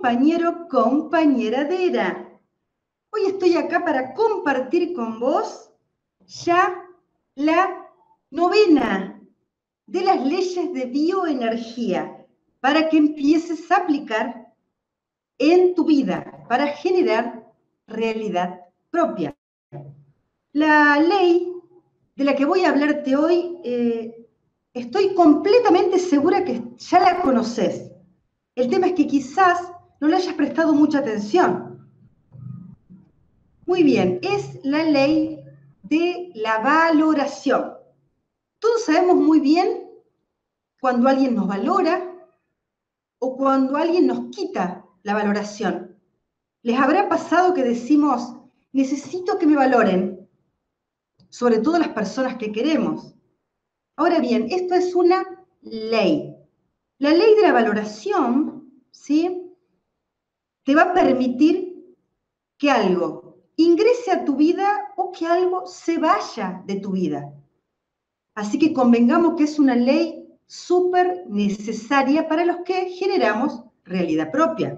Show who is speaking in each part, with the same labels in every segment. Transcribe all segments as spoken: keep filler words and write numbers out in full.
Speaker 1: compañero, compañera Dera. Hoy estoy acá para compartir con vos ya la novena de las leyes de bioenergía para que empieces a aplicar en tu vida, para generar realidad propia. La ley de la que voy a hablarte hoy, eh, estoy completamente segura que ya la conoces. El tema es que quizás no le hayas prestado mucha atención. Muy bien, es la ley de la valoración. Todos sabemos muy bien cuando alguien nos valora o cuando alguien nos quita la valoración. ¿Les habrá pasado que decimos, necesito que me valoren? Sobre todo las personas que queremos. Ahora bien, esto es una ley. La ley de la valoración, ¿sí?, te va a permitir que algo ingrese a tu vida o que algo se vaya de tu vida. Así que convengamos que es una ley súper necesaria para los que generamos realidad propia.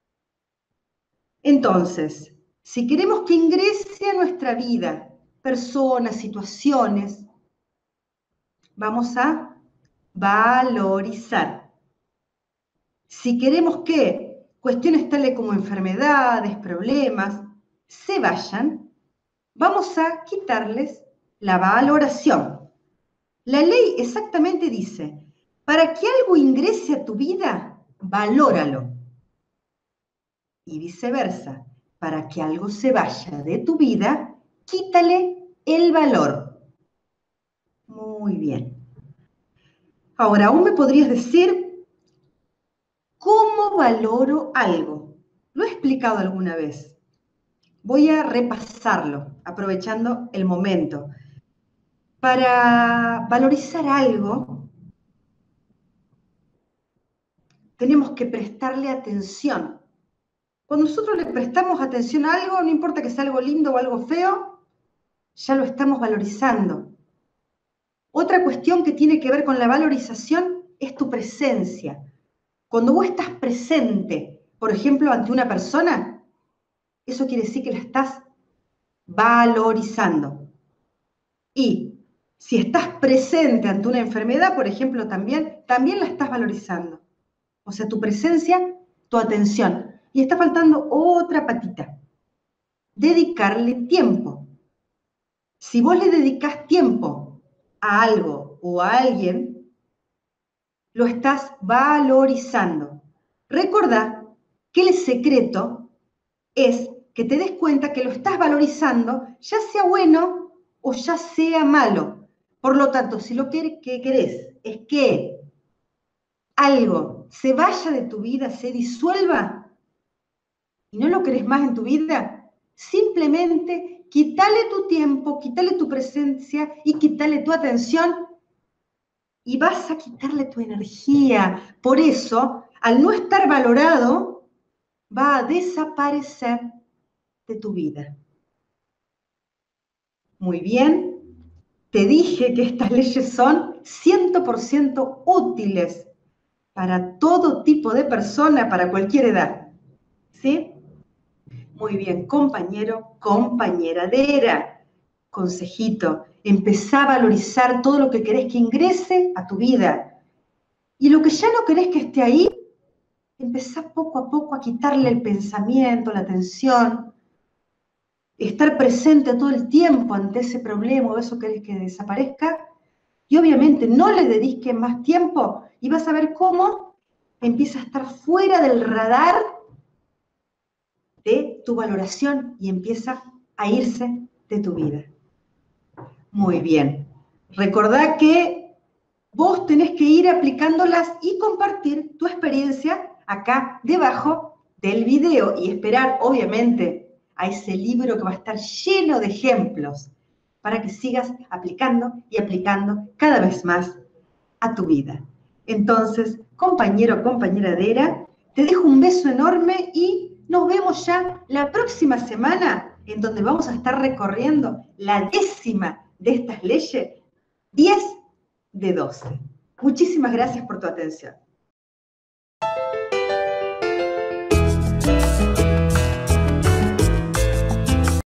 Speaker 1: Entonces, si queremos que ingrese a nuestra vida personas, situaciones, vamos a valorizar. Si queremos que cuestiones tales como enfermedades, problemas, se vayan, vamos a quitarles la valoración. La ley exactamente dice, para que algo ingrese a tu vida, valóralo. Y viceversa, para que algo se vaya de tu vida, quítale el valor. Muy bien. Ahora, aún me podrías decir, ¿cómo valoro algo? Lo he explicado alguna vez. Voy a repasarlo, aprovechando el momento. Para valorizar algo, tenemos que prestarle atención. Cuando nosotros le prestamos atención a algo, no importa que sea algo lindo o algo feo, ya lo estamos valorizando. Otra cuestión que tiene que ver con la valorización es tu presencia. Cuando vos estás presente, por ejemplo, ante una persona, eso quiere decir que la estás valorizando. Y si estás presente ante una enfermedad, por ejemplo, también, también la estás valorizando. O sea, tu presencia, tu atención. Y está faltando otra patita. Dedicarle tiempo. Si vos le dedicás tiempo a algo o a alguien, lo estás valorizando. Recordá que el secreto es que te des cuenta que lo estás valorizando, ya sea bueno o ya sea malo. Por lo tanto, si lo que querés es que algo se vaya de tu vida, se disuelva, y no lo querés más en tu vida, simplemente quítale tu tiempo, quítale tu presencia y quítale tu atención y vas a quitarle tu energía. Por eso, al no estar valorado, va a desaparecer de tu vida. Muy bien, te dije que estas leyes son cien por ciento útiles para todo tipo de persona, para cualquier edad. ¿Sí? Muy bien, compañero, compañera Dera. Consejito, empezá a valorizar todo lo que querés que ingrese a tu vida. Y lo que ya no querés que esté ahí, empezá poco a poco a quitarle el pensamiento, la atención, estar presente todo el tiempo ante ese problema o eso que querés que desaparezca. Y obviamente no le dediques más tiempo y vas a ver cómo empieza a estar fuera del radar de tu valoración y empieza a irse de tu vida. Muy bien. Recordá que vos tenés que ir aplicándolas y compartir tu experiencia acá debajo del video y esperar, obviamente, a ese libro que va a estar lleno de ejemplos para que sigas aplicando y aplicando cada vez más a tu vida. Entonces, compañero, compañera Dera, te dejo un beso enorme y nos vemos ya la próxima semana en donde vamos a estar recorriendo la décima de estas leyes, diez de doce. Muchísimas gracias por tu atención.